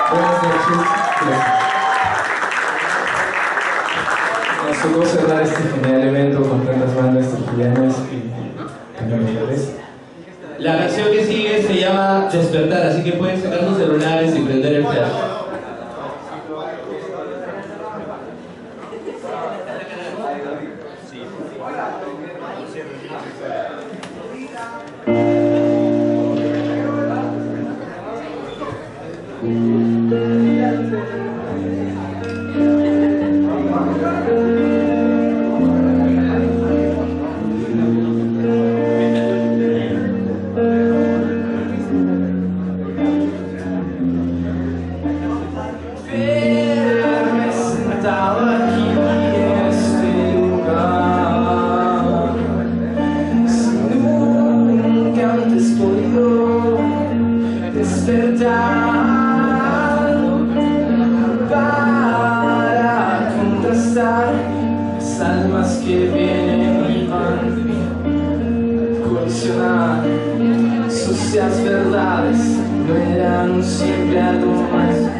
Buenas noches. Nos tocó cerrar este genial evento con tantas bandas tertulianas y también mejores. La canción que sigue se llama Despertar, así que pueden sacar sus celulares y prender el flash. Para contrastar las almas que vienen y van, colisionar sucias verdades, no eran un simple algo más.